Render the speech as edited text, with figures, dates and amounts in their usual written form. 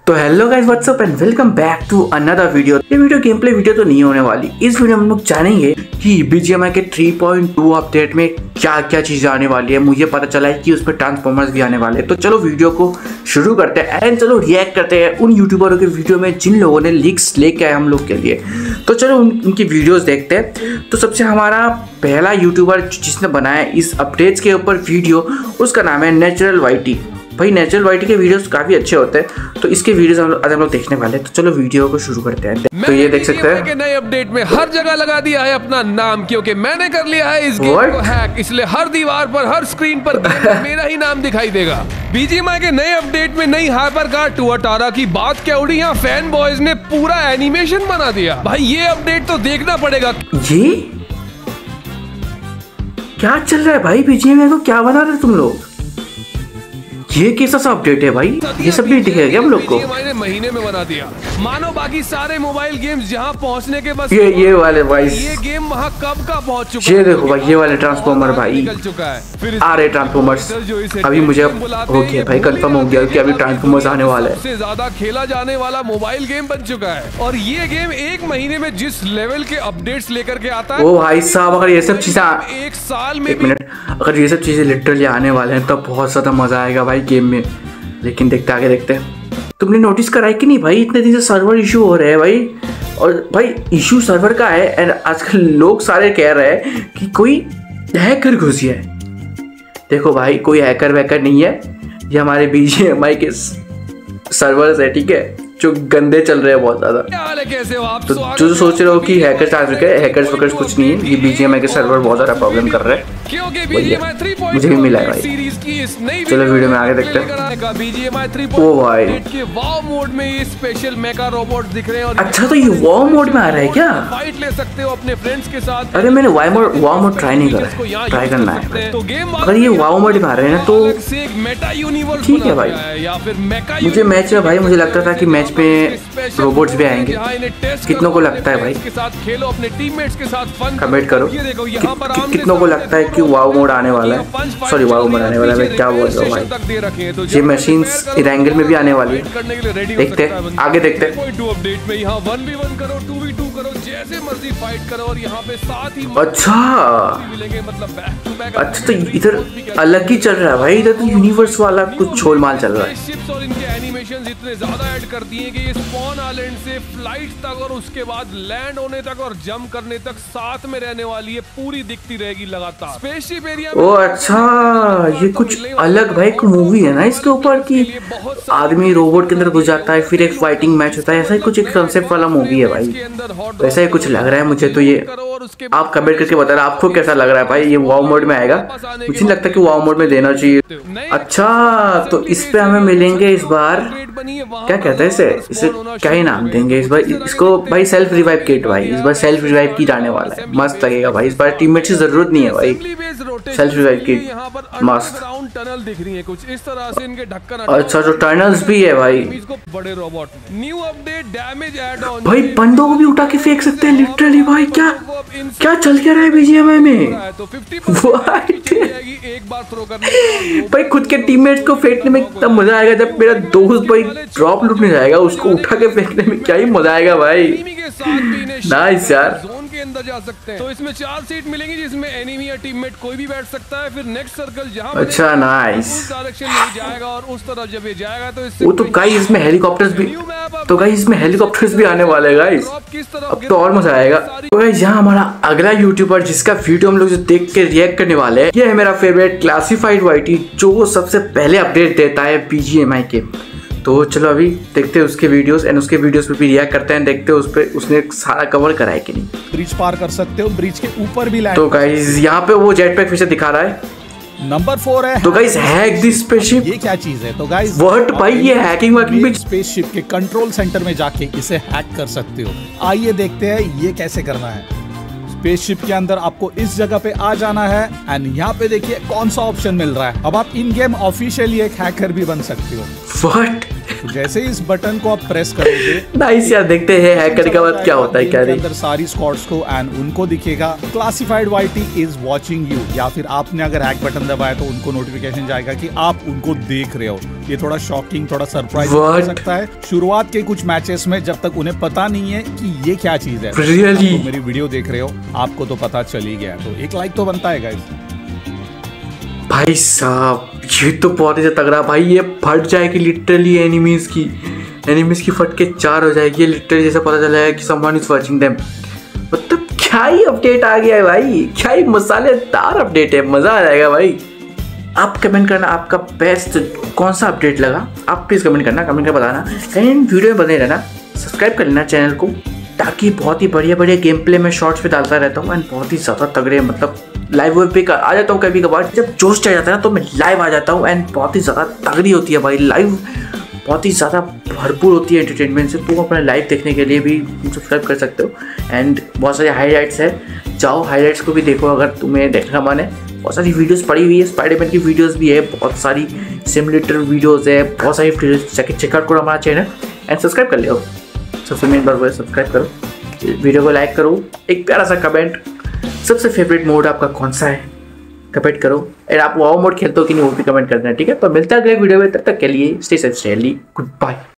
तो hello guys, what's up and welcome back to another video. ये video game play video तो नहीं होने वाली। इस वीडियो में हम लोग जानेंगे कि BGMI के 3.2 अपडेट में क्या क्या चीजें आने वाली है। मुझे पता चला है कि उसमें ट्रांसफॉर्मर्स भी आने वाले हैं। तो चलो वीडियो को शुरू करते हैं एंड चलो रिएक्ट करते हैं उन यूट्यूबरों के वीडियो में जिन लोगों ने लीक्स लेके आए हम लोग के लिए। तो चलो उनकी वीडियोस देखते हैं। तो सबसे हमारा पहला यूट्यूबर जिसने बनाया इस अपडेट्स के ऊपर वीडियो, उसका नाम है नेचुरल वाईटी। भाई नेचुरल वाईटी के वीडियोस काफी अच्छे होते हैं, तो इसके वीडियोस आज हम लोग देखने वाले हैं। तो चलो वीडियो को शुरू करते हैं। तो ये देख सकते हैं नए अपडेट में हर जगह लगा दिया है अपना नाम, क्योंकि मैंने कर लिया है इस गेम को हैक, इसलिए हर दीवार पर हर स्क्रीन पर मेरा ही नाम दिखाई देगा। BGMI के नए अपडेट में नई हाइपर कार 218 की बात क्या उड़ी, यहाँ फैन बॉयज ने पूरा एनिमेशन बना दिया। भाई ये अपडेट तो देखना पड़ेगा। ये क्या चल रहा है भाई? BGMI को क्या बना रहे तुम लोग? ये कैसा सा अपडेट है भाई? ये सब भी दिखेगा क्या हम लोग को? BGMI ने महीने में बना दिया। मानो बाकी सारे मोबाइल गेम्स जहां पहुंचने के बस ये वाले भाई, ये गेम वहां कब का पहुंच चुका है। ये देखो भाई, ये वाले ट्रांसफॉर्मर भाई चुका है। फिर आ रहे ट्रांसफॉर्मर्स। अभी मुझे हो गया भाई, कंफर्म हो गया कि अभी ट्रांसफॉर्मर्स आने वाला है। सबसे ज्यादा खेला जाने वाला मोबाइल गेम बन चुका है और ये गेम एक महीने में जिस लेवल के अपडेट्स लेकर के आता है, ओ भाई साहब, अगर ये सब चीजें एक साल में, एक मिनट, अगर ये सब चीजें लिटरली आने वाले हैं तब बहुत ज्यादा मजा आएगा भाई गेम में। लेकिन देखते आगे देखते हैं। तुमने नोटिस करा है कि नहीं भाई, इतने दिन से सर्वर इशू हो रहे हैं भाई। और भाई इशू सर्वर का है एंड आजकल लोग सारे कह रहे हैं कि कोई हैकर घुस गया है। देखो भाई, कोई हैकर वैकर नहीं है, ये हमारे BGMI के सर्वर्स है, ठीक है, जो गंदे चल रहे हैं बहुत ज्यादा। कैसे हो आप? तो जो सोच रहे हो कि हैकर्स आ चुके हैं, हैकर्स वैकर्स कुछ नहीं है। ये BGMI के सर्वर बहुत ज्यादा प्रॉब्लम कर रहे हैं, मुझे भी मिला है भाई। चलो वीडियो में आगे देखते हैं। BGMI 3 ओ भाई के वाव मोड में ये स्पेशल मेगा रोबोट दिख रहे हैं। और अच्छा, तो ये वाव मोड में आ रहा है क्या? फाइट ले सकते हो अपने फ्रेंड्स के साथ। अरे मैंने वाव मोड ट्राई नहीं करा है, ट्राई करना है। तो गेम अगर ये वाव मोड में आ रहे हैं ना तो मेटा यूनिवर्स ठीक है भाई। या फिर मेका मुझे मैच में भाई, मुझे लगता था कि मैच में रोबोट्स भी आएंगे। कितनों को लगता है भाई? के साथ खेलो, अपने टीममेट्स के साथ फन कमेंट करो। कितनों को लगता है कि वाव मोड आने वाला है? सॉरी, वाव मोड आने वाला है, मैं क्या बोल रहा हूँ भाई। ये मशीन्स इरेंगल में भी आने वाली है। देखते हैं आगे देखते हैं। अपडेट में यहाँ 1v1 करो, 2v2 करो, जैसे मर्जी फाइट करो और यहाँ पे साथ ही अच्छा मिलेंगे, मतलब बैक टू बैक। अच्छा, तो इधर अलग ही चल रहा है भाई, इधर तो यूनिवर्स वाला कुछ छोल माल चल रहा है। शिप्स और इनके एनिमेशंस इतने ज्यादा ऐड कर दिए कि ये स्पॉन आइलैंड से फ्लाइट तक और उसके बाद लैंड होने तक और जंप करने तक साथ में रहने वाली है, पूरी दिखती रहेगी लगातार। स्पेसशिप एरिया में। ओ अच्छा, ये कुछ अलग भाई मूवी है ना इसके ऊपर की आदमी रोबोट के अंदर घुस जाता है, फिर एक फाइटिंग मैच होता है। ऐसा ही कुछ एक कंसेप्ट वाला मूवी है भाई, वैसा ही कुछ लग रहा है मुझे। तो ये आप कमेंट करके बताना आपको कैसा लग रहा है भाई। ये वाव मोड में आएगा? मुझे नहीं लगता कि वाव मोड में देना चाहिए। अच्छा, तो इस पे हमें मिलेंगे इस बार, क्या कहते हैं इसे क्या ही नाम देंगे इस बार इसको भाई? सेल्फ रिवाइव किट भाई। इस बार सेल्फ रिवाइव किट आने वाला है, मस्त लगेगा भाई। इस बार टीममेट्स की जरूरत नहीं है भाई, सेल्फ रिवाइव किट मस्त। टनल दिख रही है कुछ इस तरह से, इनके ढक्कन। अच्छा, जो टनल्स भी है भाई। बड़े robot new update damage add on भाई, बंदों को भी उठा के फेंक सकते हैं लिटरली भाई। क्या चल क्या रहा है BGMI में? तो 50% एक बार थ्रो करने भाई खुद के टीममेट्स को फेंकने में कितना मजा आएगा जब मेरा दोस्त भाई ड्रॉप लूटने जाएगा, उसको उठा के फेंकने में क्या ही मजा आएगा भाई। नाइस यार। जोन के अंदर जा सकते हैं। तो इसमें 4 सीट मिलेंगी जिसमें एनिमी या टीममेट कोई भी बैठ सकता है। फिर नेक्स्ट सर्कल जहां अच्छा नाइस, उस डायरेक्शन में जाएगा और उस तरफ जब ये जाएगा तो इससे वो तो गाइस इसमें हेलीकॉप्टर्स भी, तो गाइस इसमें हेलीकॉप्टर्स भी आने वाले हैं गाइस। अब तो और मजा आएगा। तो गाइस यहाँ हमारा अगला यूट्यूबर जिसका वीडियो हम लोग जो देख के रिएक्ट करने वाले हैं, ये है मेरा फेवरेट क्लासिफाइड वाईटी, जो सबसे पहले अपडेट देता है BGMI के। तो चलो अभी देखते हैं उसके वीडियोस एंड उसके वीडियोस पे भी रिएक्ट करते हैं, देखते हैं उस पे उसने सारा कवर करा है कि नहीं। ब्रिज पार कर सकते हो, ब्रिज के ऊपर भी लैंड। तो गाइस यहाँ पे वो जेट पैक फिर से दिखा रहा है। नंबर 4 है। तो गाइस हैक दिस स्पेसशिप। ये क्या चीज है? तो गाइस व्हाट भाई, ये हैकिंग वाकिंग भी स्पेसशिप के कंट्रोल सेंटर में जाके इसे हैक कर सकते हो। आइए देखते हैं ये कैसे करना है। स्पेसशिप के अंदर आपको इस जगह पे आ जाना है एंड यहाँ पे देखिए कौन सा ऑप्शन मिल रहा है। अब आप इन गेम ऑफिशियली एक हैकर भी बन सकते हो। व्हाट तो जैसे इस बटन को आप प्रेस करोगे, नाइस यार, देखते हैं हैक करने के बाद क्या होता है क्या नहीं। अंदर सारी स्क्वाड्स को एंड उनको दिखेगा classified YT is watching you, या फिर आपने अगर हैक बटन दबाया तो उनको नोटिफिकेशन जाएगा कि आप उनको देख रहे हो। ये थोड़ा शॉकिंग, थोड़ा सरप्राइज हो सकता है शुरुआत के कुछ मैचेस में, जब तक उन्हें पता नहीं है कि ये क्या चीज है। Really? तो मेरी वीडियो देख रहे हो, आपको तो पता चल ही गया, तो एक लाइक तो बनता है गाइस। भाई साहब ये तो बहुत ही तगड़ा भाई, ये फट जाएगी लिटरली एनिमीज की फट के 4 हो जाएगी लिटरली, जैसे पता चला है कि समवन इज वाचिंग देम। मतलब क्या ही अपडेट आ गया है भाई, क्या ही मसालेदार अपडेट है, मजा आ जाएगा भाई। आप कमेंट करना आपका बेस्ट कौन सा अपडेट लगा, आप प्लीज कमेंट कर बताना। एंड वीडियो में बने रहना, सब्सक्राइब कर लेना चैनल को, ताकि बहुत ही बढ़िया गेम प्ले में शॉर्ट्स पे डालता रहता हूँ एंड बहुत ही ज़्यादा तगड़े, मतलब लाइव पे आ जाता हूँ कभी कभार, जब जोश चढ़ जाता है ना तो मैं लाइव आ जाता हूँ एंड बहुत ही ज़्यादा तगड़ी होती है भाई लाइव, बहुत ही ज़्यादा भरपूर होती है एंटरटेनमेंट से। तो अपने लाइव देखने के लिए भी सब्सक्राइब कर सकते हो एंड बहुत सारे हाईलाइट्स है, जाओ हाईलाइट्स को भी देखो अगर तुम्हें देखने का मन है। बहुत सारी वीडियोस पड़ी हुई है, स्पाइडरमैन की वीडियोस भी है, बहुत सारी सिमुलेटर वीडियोस है, बहुत सारी वीडियोस, चेकआउट करो हमारा चैनल एंड सब्सक्राइब कर लो। सबसे मेन बात है सब्सक्राइब करो, वीडियो को लाइक करो, एक प्यारा सा कमेंट, सबसे फेवरेट मोड आपका कौन सा है कमेंट करो, और आप वाओ मोड खेलते हो कि नहीं वो भी कमेंट कर देना, ठीक है। तो मिलता है अगले वीडियो में, तब तक के लिए stay safe, stay healthy, good bye.